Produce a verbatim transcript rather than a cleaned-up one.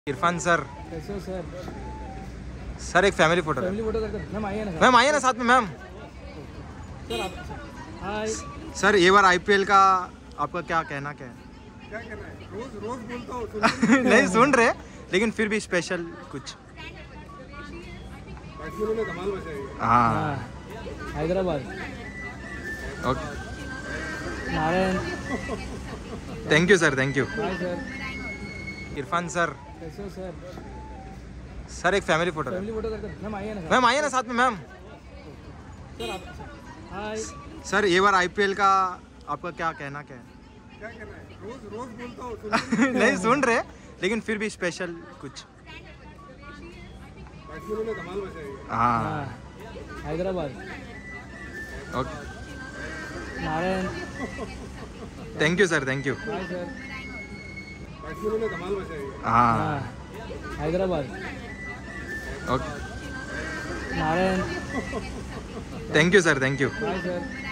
Irfan sir, कैसे हो सर? सर एक फैमिली फोटो फैमिली फोटो करते हैं। मैम आइए ना। मैम आइए ना साथ में मैम। सर आप हाय। सर ये बार आईपीएल का आपका क्या कहना क्या है? क्या कहना है? रोज रोज बोलता हूँ नहीं सुन रहे, लेकिन फिर भी स्पेशल कुछ। बैट्समैनों ने धमाल मचाई है। हाँ Hyderabad. Okay, Narayan. Thank you sir, thank you. Hi sir. Irfan sir, कैसे हो सर? सर एक फैमिली फोटो फैमिली फोटो करते हैं। मैम आइए ना। मैम आइए ना साथ में मैम। सर आप हाय। सर ये बार आईपीएल का आपका क्या कहना क्या है? क्या कहना है? रोज रोज बोलता हूँ नहीं सुन रहे, लेकिन फिर भी स्पेशल कुछ। बैट्समैनों ने धमाल मचाई है। हाँ Hyderabad. Okay, Narayan. Thank you sir, thank you. Hi sir. बैट्समैनों ने धमाल मचाई है। हाँ Hyderabad. Okay, Narayan. Thank you sir, thank you. Hi sir.